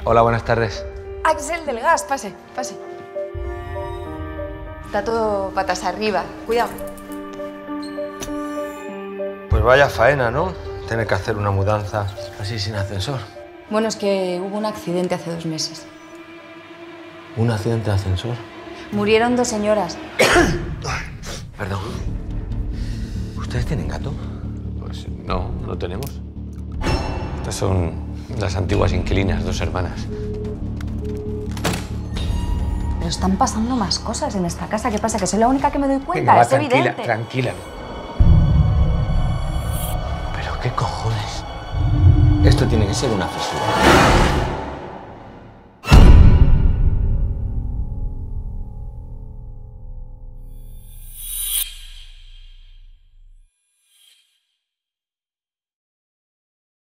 Hola, buenas tardes. Axel del gas, pase, pase. Está todo patas arriba. Cuidado. Pues vaya faena, ¿no? Tener que hacer una mudanza así sin ascensor. Bueno, es que hubo un accidente hace 2 meses. ¿Un accidente de ascensor? Murieron 2 señoras. Perdón. ¿Ustedes tienen gato? Pues no, no tenemos. Estas son las antiguas inquilinas, 2 hermanas. Pero están pasando más cosas en esta casa. ¿Qué pasa? Que soy la única que me doy cuenta. Venga, va, es tranquila, evidente. tranquila. ¿Pero qué cojones? Esto tiene que ser una fisura.